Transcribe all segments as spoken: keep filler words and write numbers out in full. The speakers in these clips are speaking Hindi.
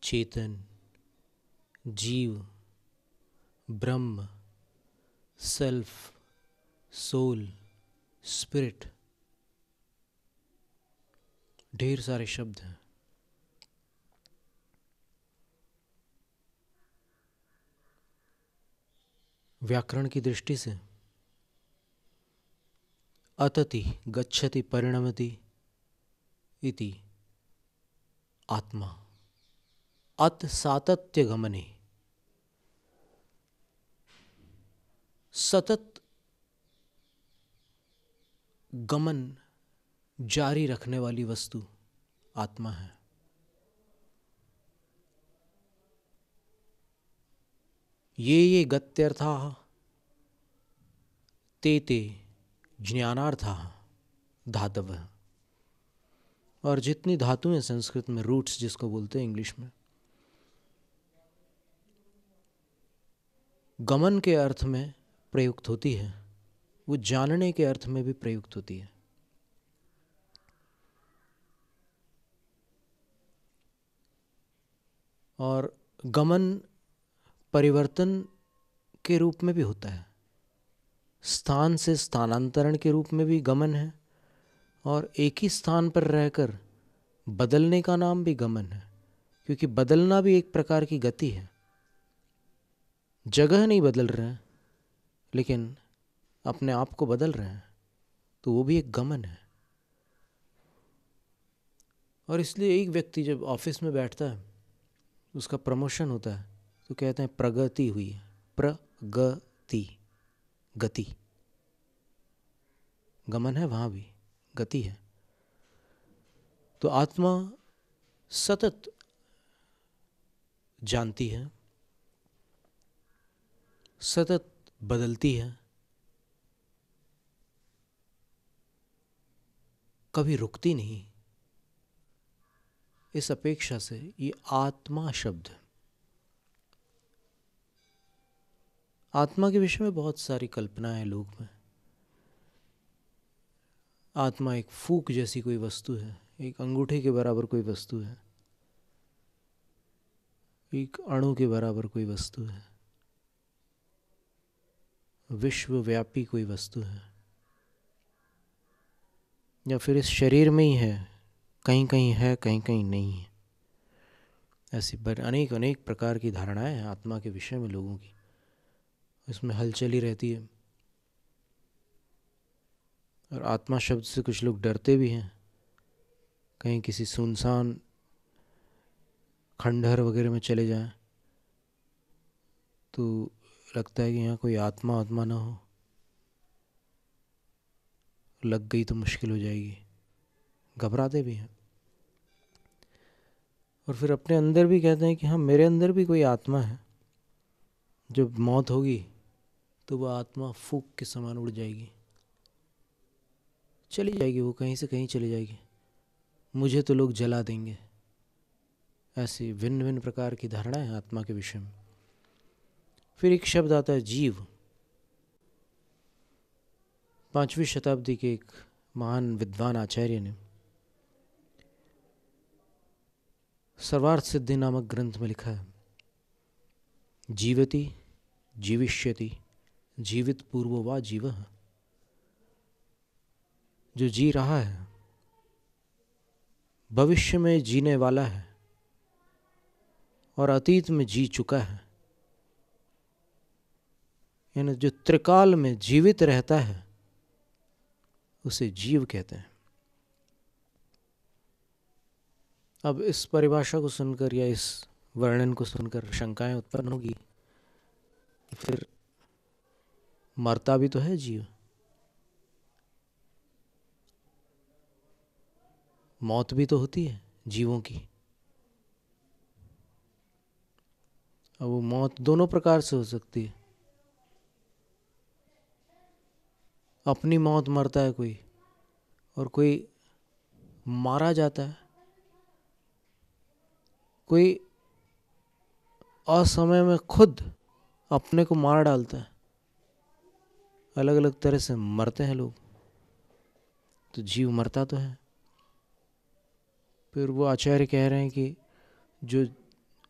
चेतन, जीव, ब्रह्म, सेल्फ, सोल, स्पिरिट, ढेर सारे शब्द हैं। व्याकरण की दृष्टि से अतति गच्छति परिणमति इति आत्मा, अत सातत्य गमने, सतत गमन जारी रखने वाली वस्तु आत्मा है। ये ये गत्यर्थाः ते ते ज्ञानार्थाः धातवः। और जितनी धातु हैं संस्कृत में, रूट्स जिसको बोलते हैं इंग्लिश में, गमन के अर्थ में प्रयुक्त होती है, वो जानने के अर्थ में भी प्रयुक्त होती है। और गमन परिवर्तन के रूप में भी होता है, स्थान से स्थानांतरण के रूप में भी गमन है, और एक ही स्थान पर रहकर बदलने का नाम भी गमन है, क्योंकि बदलना भी एक प्रकार की गति है। जगह नहीं बदल रहे हैं लेकिन अपने आप को बदल रहे हैं, तो वो भी एक गमन है। और इसलिए एक व्यक्ति जब ऑफिस में बैठता है, उसका प्रमोशन होता है, तो कहते हैं प्रगति हुई है। प्रगति, गति, गमन है, वहाँ भी गति है। तो आत्मा सतत जानती है, सतत बदलती है, कभी रुकती नहीं। इस अपेक्षा से ये आत्मा शब्द है। आत्मा के विषय में बहुत सारी कल्पनाएं हैं लोग में। आत्मा एक फूक जैसी कोई वस्तु है, एक अंगूठे के बराबर कोई वस्तु है, एक अणु के बराबर कोई वस्तु है, विश्वव्यापी कोई वस्तु है, या फिर इस शरीर में ही है, कहीं कहीं है, कहीं कहीं नहीं है। ऐसी पर अनेक अनेक प्रकार की धारणाएं हैं आत्मा के विषय में लोगों की। इसमें हलचल ही रहती है। और आत्मा शब्द से कुछ लोग डरते भी हैं। कहीं किसी सुनसान खंडहर वगैरह में चले जाएं तो लगता है कि यहाँ कोई आत्मा आत्मा ना हो, लग गई तो मुश्किल हो जाएगी, घबराते भी हैं। और फिर अपने अंदर भी कहते हैं कि हाँ, मेरे अंदर भी कोई आत्मा है, जब मौत होगी तो वह आत्मा फूक के समान उड़ जाएगी, चली जाएगी, वो कहीं से कहीं चली जाएगी, मुझे तो लोग जला देंगे। ऐसी भिन्न भिन्न प्रकार की धारणाएं हैं आत्मा के विषय में। फिर एक शब्द आता है जीव। पांचवी शताब्दी के एक महान विद्वान आचार्य ने सर्वार्थ सिद्धि नामक ग्रंथ में लिखा है, जीवति जीविष्यति जीवित पूर्वो वा जीवः। जो जी रहा है भविष्य में जीने वाला है और अतीत में जी चुका है, यानी जो त्रिकाल में जीवित रहता है उसे जीव कहते हैं। अब इस परिभाषा को सुनकर या इस वर्णन को सुनकर शंकाएं उत्पन्न होगी, फिर मरता भी तो है जीव, मौत भी तो होती है जीवों की। अब वो मौत दोनों प्रकार से हो सकती है। अपनी मौत मरता है कोई, और कोई मारा जाता है, कोई असमय में खुद अपने को मार डालता है। अलग अलग तरह से मरते हैं लोग। तो जीव मरता तो है। फिर वो आचार्य कह रहे हैं कि जो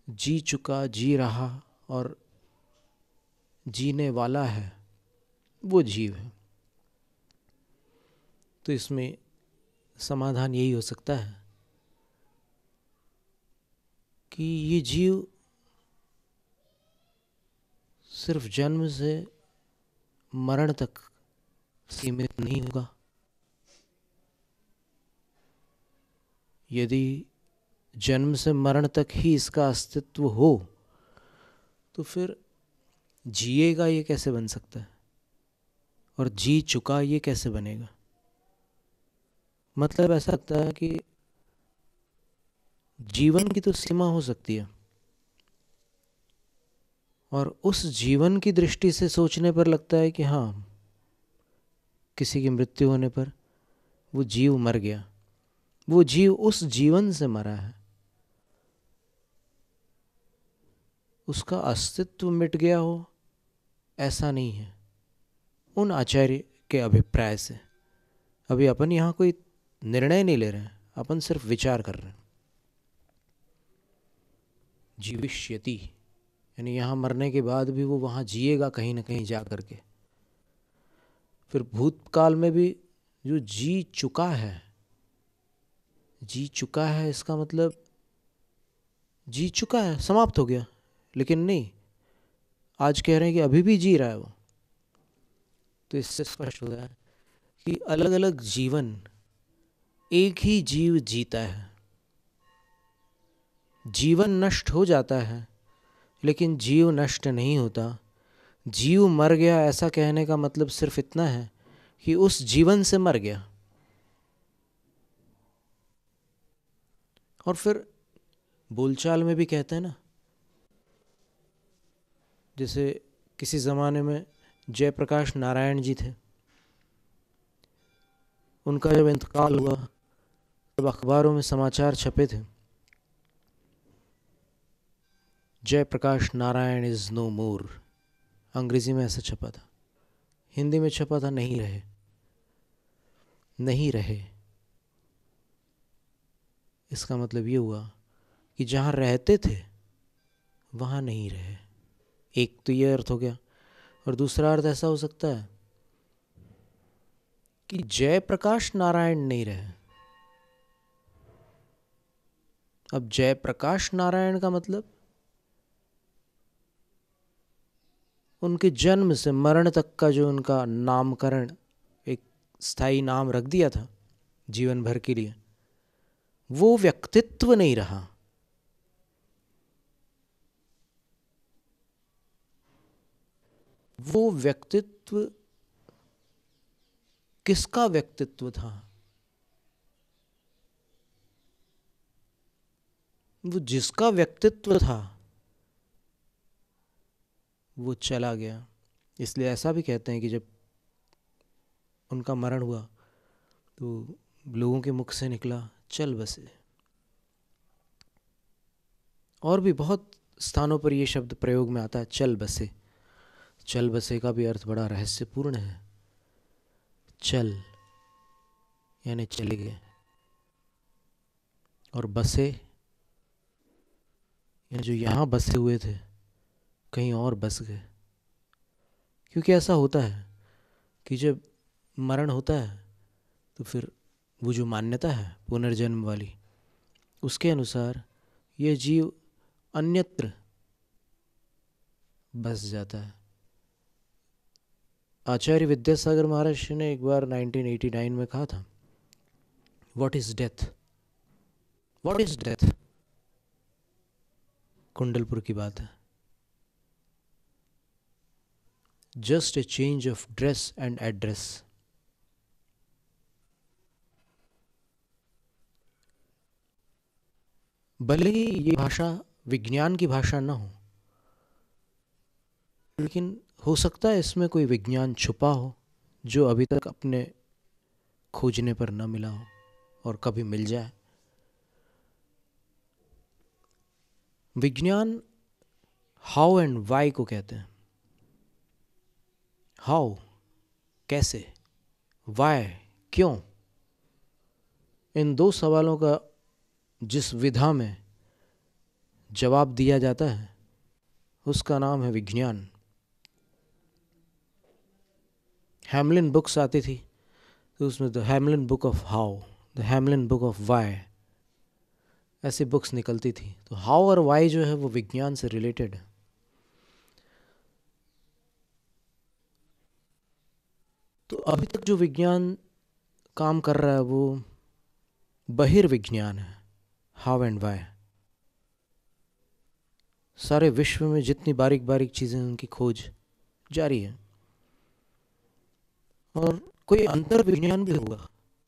जी चुका, जी रहा और जीने वाला है, वो जीव है। तो इसमें समाधान यही हो सकता है कि ये जीव सिर्फ जन्म से मरण तक सीमित नहीं होगा। यदि जन्म से मरण तक ही इसका अस्तित्व हो तो फिर जिएगा ये कैसे बन सकता है, और जी चुका ये कैसे बनेगा? मतलब ऐसा लगता है कि जीवन की तो सीमा हो सकती है, और उस जीवन की दृष्टि से सोचने पर लगता है कि हाँ, किसी की मृत्यु होने पर वो जीव मर गया, वो जीव उस जीवन से मरा है, उसका अस्तित्व मिट गया हो, ऐसा नहीं है उन आचार्य के अभिप्राय से। अभी अपन यहाँ कोई निर्णय नहीं ले रहे हैं, अपन सिर्फ विचार कर रहे हैं। जीविष्यति यानी यहाँ मरने के बाद भी वो वहाँ जिएगा कहीं ना कहीं जा करके। फिर भूतकाल में भी जो जी चुका है, जी चुका है इसका मतलब जी चुका है, समाप्त हो गया। लेकिन नहीं, आज कह रहे हैं कि अभी भी जी रहा है वो। तो इससे स्पष्ट हो रहा है कि अलग अलग जीवन एक ही जीव जीता है। जीवन नष्ट हो जाता है लेकिन जीव नष्ट नहीं होता। जीव मर गया ऐसा कहने का मतलब सिर्फ इतना है कि उस जीवन से मर गया। और फिर बोलचाल में भी कहते हैं ना, जैसे किसी ज़माने में जयप्रकाश नारायण जी थे, उनका जब इंतकाल हुआ, जब अखबारों में समाचार छपे थे, Jayaprakash Narayan is no more, अंग्रेजी में ऐसा छपा था, हिंदी में छपा था नहीं रहे, नहीं रहे। इसका मतलब ये हुआ कि जहाँ रहते थे वहाँ नहीं रहे। एक तो ये अर्थ हो गया, और दूसरा अर्थ ऐसा हो सकता है कि जयप्रकाश नारायण नहीं रहे। अब जयप्रकाश नारायण का मतलब उनके जन्म से मरण तक का जो उनका नामकरण, एक स्थायी नाम रख दिया था जीवन भर के लिए, वो व्यक्तित्व नहीं रहा। वो व्यक्तित्व किसका व्यक्तित्व था? वो जिसका व्यक्तित्व था वो चला गया। इसलिए ऐसा भी कहते हैं कि जब उनका मरण हुआ तो लोगों के मुख से निकला चल बसे। और भी बहुत स्थानों पर ये शब्द प्रयोग में आता है, चल बसे। चल बसे का भी अर्थ बड़ा रहस्यपूर्ण है। चल यानी चले गए, और बसे यानी जो यहाँ बसे हुए थे कहीं और बस गए। क्योंकि ऐसा होता है कि जब मरण होता है तो फिर वो जो मान्यता है पुनर्जन्म वाली, उसके अनुसार यह जीव अन्यत्र बस जाता है। आचार्य विद्यासागर महाराज ने एक बार नाइनटीन एटी नाइन में कहा था, what is death, what is death. Kundalpur की बात है। Just a change of dress and address. भले ही ये भाषा विज्ञान की भाषा न हो, लेकिन हो सकता है इसमें कोई विज्ञान छुपा हो जो अभी तक अपने खोजने पर न मिला हो और कभी मिल जाए। विज्ञान हाउ एंड वाई को कहते हैं। हाउ कैसे, वाई क्यों। इन दो सवालों का जिस विधा में जवाब दिया जाता है, उसका नाम है विज्ञान। हैमलिन बुक्स आती थी तो उसमें the Hamelin book of how, the Hamelin book of why, ऐसी बुक्स निकलती थी। तो हाउ और वाई जो है वो विज्ञान से रिलेटेड है। तो अभी तक जो विज्ञान काम कर रहा है वो बहिर्विज्ञान है, हाउ एंड वाई। सारे विश्व में जितनी बारीक बारीक चीज़ें, उनकी खोज जारी है। और कोई अंतर विज्ञान भी होगा,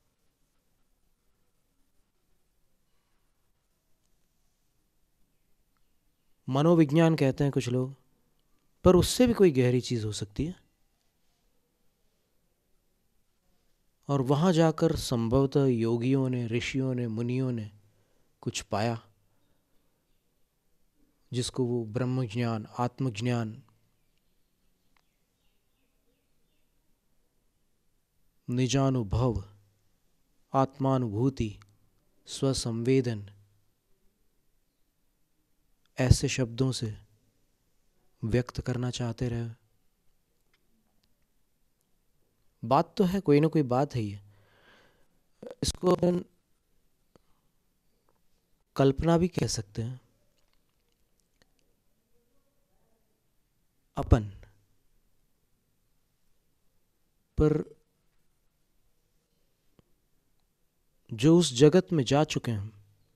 मनोविज्ञान कहते हैं कुछ लोग, पर उससे भी कोई गहरी चीज़ हो सकती है। और वहाँ जाकर संभवतः योगियों ने, ऋषियों ने, मुनियों ने कुछ पाया जिसको वो ब्रह्म ज्ञान, आत्मज्ञान, निजानुभव, आत्मानुभूति, स्वसंवेदन, ऐसे शब्दों से व्यक्त करना चाहते रहे। बात तो है, कोई ना कोई बात है। ये इसको अपन कल्पना भी कह सकते हैं। अपन पर जो उस जगत में जा चुके हैं,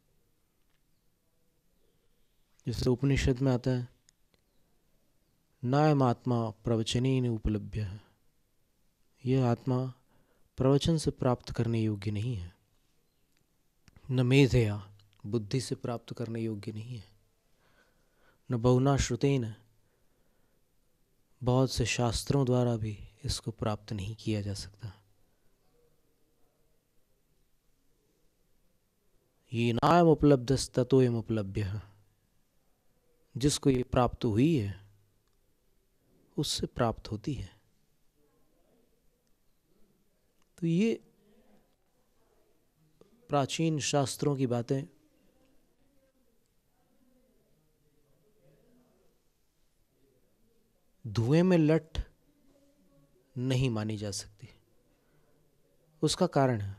जैसे उपनिषद में आता है, नायम आत्मा प्रवचनेन उपलभ्य है, यह आत्मा प्रवचन से प्राप्त करने योग्य नहीं है, न मेधया, बुद्धि से प्राप्त करने योग्य नहीं है, न बहुना श्रुतेन, बहुत से शास्त्रों द्वारा भी इसको प्राप्त नहीं किया जा सकता। ये नायम उपलब्धस्ततोयम उपलभ्य, जिसको ये प्राप्त हुई है उससे प्राप्त होती है। तो ये प्राचीन शास्त्रों की बातें धुएं में लट नहीं मानी जा सकती। उसका कारण है,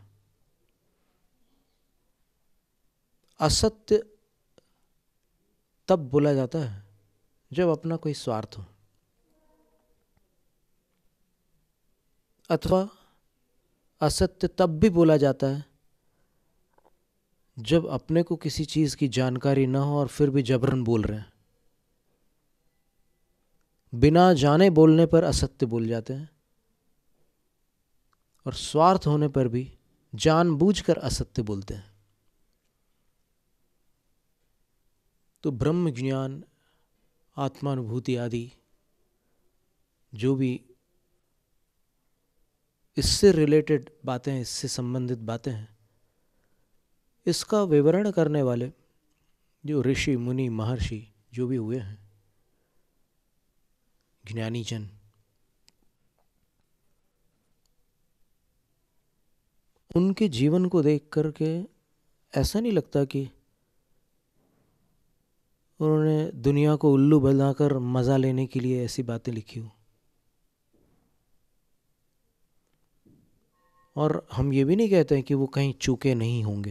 असत्य तब बोला जाता है जब अपना कोई स्वार्थ हो, अथवा असत्य तब भी बोला जाता है जब अपने को किसी चीज की जानकारी ना हो और फिर भी जबरन बोल रहे हैं। बिना जाने बोलने पर असत्य बोल जाते हैं, और स्वार्थ होने पर भी जानबूझकर असत्य बोलते हैं। तो ब्रह्म ज्ञान, आत्मानुभूति आदि जो भी इससे रिलेटेड बातें, इससे संबंधित बातें हैं, इसका विवरण करने वाले जो ऋषि मुनि महर्षि जो भी हुए हैं, ज्ञानी जन, उनके जीवन को देख करके ऐसा नहीं लगता कि उन्होंने दुनिया को उल्लू बनाकर मज़ा लेने के लिए ऐसी बातें लिखी हो। और हम ये भी नहीं कहते हैं कि वो कहीं चूके नहीं होंगे।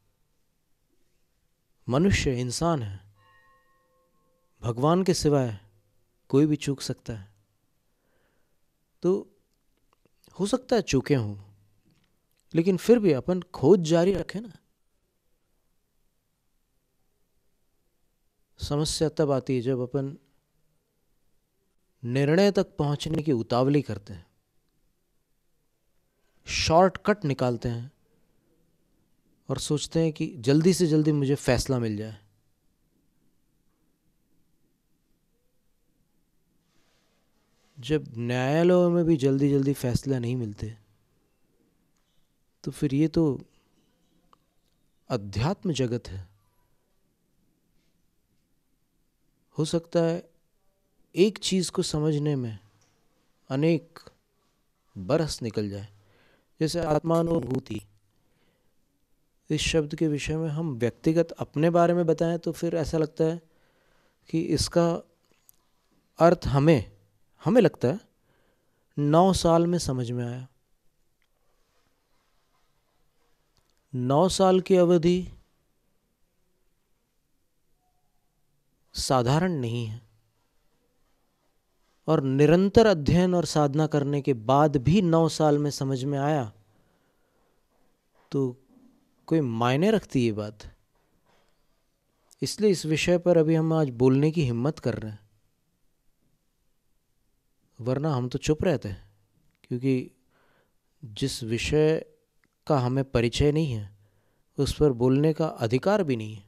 मनुष्य, इंसान है, भगवान के सिवाय कोई भी चूक सकता है। तो हो सकता है चूके हों, लेकिन फिर भी अपन खोज जारी रखें ना। समस्या तब आती है जब अपन निर्णय तक पहुंचने की उतावली करते हैं, शॉर्टकट निकालते हैं और सोचते हैं कि जल्दी से जल्दी मुझे फैसला मिल जाए। जब न्यायालयों में भी जल्दी जल्दी फैसला नहीं मिलते, तो फिर ये तो अध्यात्म जगत है। हो सकता है एक चीज को समझने में अनेक बरस निकल जाए। जैसे आत्मानुभूति, इस शब्द के विषय में हम व्यक्तिगत अपने बारे में बताएं तो फिर ऐसा लगता है कि इसका अर्थ हमें हमें लगता है नौ साल में समझ में आया। नौ साल की अवधि साधारण नहीं है, और निरंतर अध्ययन और साधना करने के बाद भी नौ साल में समझ में आया तो कोई मायने रखती है बात। इसलिए इस विषय पर अभी हम आज बोलने की हिम्मत कर रहे हैं, वरना हम तो चुप रहते हैं, क्योंकि जिस विषय का हमें परिचय नहीं है उस पर बोलने का अधिकार भी नहीं है।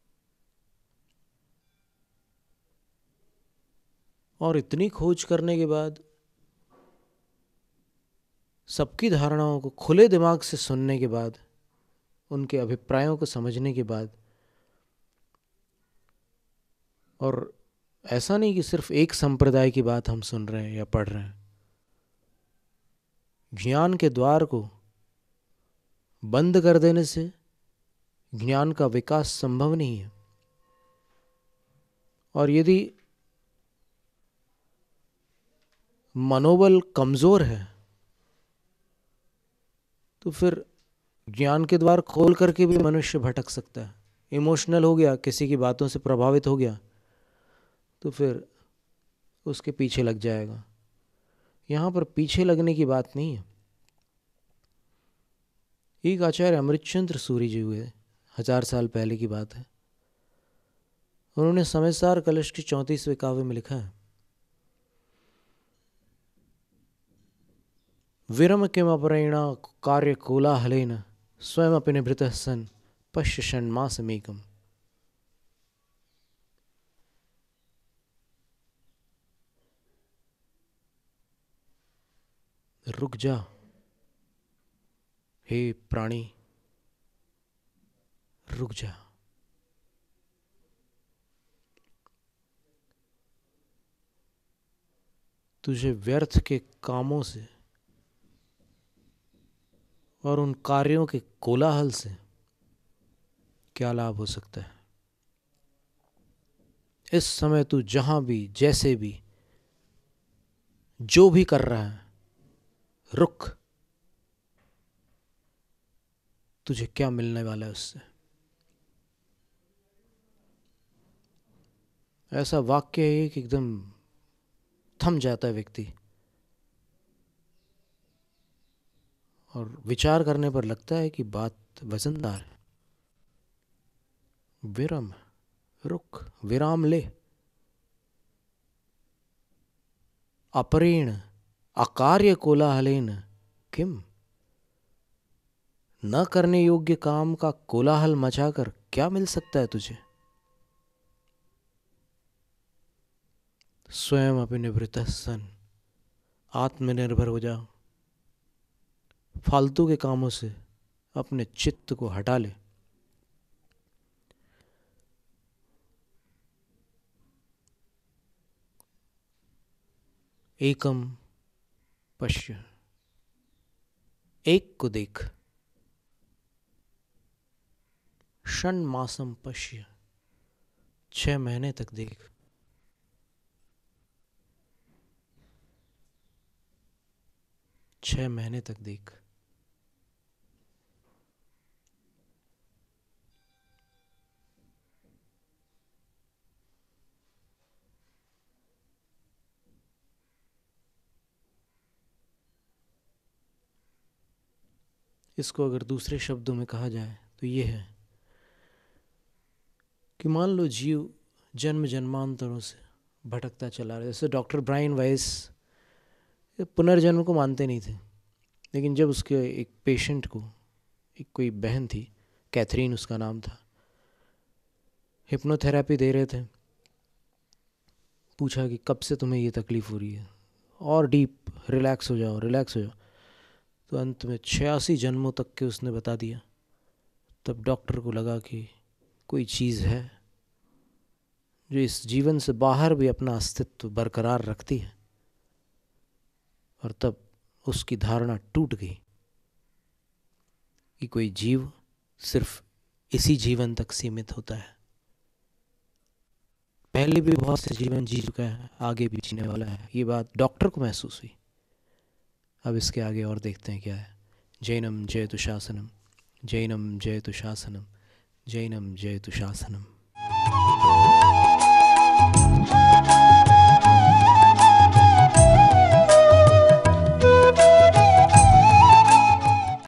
और इतनी खोज करने के बाद, सबकी धारणाओं को खुले दिमाग से सुनने के बाद, उनके अभिप्रायों को समझने के बाद, और ऐसा नहीं कि सिर्फ एक संप्रदाय की बात हम सुन रहे हैं या पढ़ रहे हैं, ज्ञान के द्वार को बंद कर देने से ज्ञान का विकास संभव नहीं है। और यदि मनोबल कमजोर है तो फिर ज्ञान के द्वार खोल करके भी मनुष्य भटक सकता है। इमोशनल हो गया, किसी की बातों से प्रभावित हो गया तो फिर उसके पीछे लग जाएगा। यहाँ पर पीछे लगने की बात नहीं है। एक आचार्य अमृतचंद्र सूरी जी हुए, हजार साल पहले की बात है। उन्होंने समयसार कलश की चौंतीसवें काव्य में लिखा है, विरम किम अपरेणा कार्य कोलाहलेन स्वयं अपि निभृतः सन् पश्य षण्मासमेकम्। रुक जा हे प्राणी, रुक जा। तुझे व्यर्थ के कामों से और उन कार्यों के कोलाहल से क्या लाभ हो सकता है? इस समय तू जहां भी, जैसे भी, जो भी कर रहा है, रुक। तुझे क्या मिलने वाला है उससे? ऐसा वाक्य है कि एकदम थम जाता है व्यक्ति, और विचार करने पर लगता है कि बात वजनदार है। विरम, रुक, विराम ले। अपरेण अकार्य कोलाहलेन किम, न करने योग्य काम का कोलाहल मचाकर क्या मिल सकता है तुझे? स्वयं अपने निवृत्तः सन्, आत्मनिर्भर हो जाओ। फालतू के कामों से अपने चित्त को हटा ले। एकम पश्य, एक को देख। षण मासम पश्य, छह महीने तक देख। छह महीने तक देख। इसको अगर दूसरे शब्दों में कहा जाए तो ये है कि मान लो जीव जन्म जन्मांतरों से भटकता चला रहा है। जैसे डॉक्टर ब्रायन वाइस पुनर्जन्म को मानते नहीं थे, लेकिन जब उसके एक पेशेंट को, एक कोई बहन थी, कैथरीन उसका नाम था, हिप्नोथेरेपी दे रहे थे, पूछा कि कब से तुम्हें ये तकलीफ़ हो रही है, और डीप, रिलैक्स हो जाओ, रिलैक्स हो जाओ। तो अंत में छियासी जन्मों तक के उसने बता दिया। तब डॉक्टर को लगा कि कोई चीज़ है जो इस जीवन से बाहर भी अपना अस्तित्व बरकरार रखती है, और तब उसकी धारणा टूट गई कि कोई जीव सिर्फ इसी जीवन तक सीमित होता है। पहले भी बहुत से जीवन जी चुका है, आगे भी जीने वाला है। ये बात डॉक्टर को महसूस हुई। अब इसके आगे और देखते हैं क्या है। जैनम जयतु शासनम, जैनम जयतु शासनम, जैनम जयतु शासनम।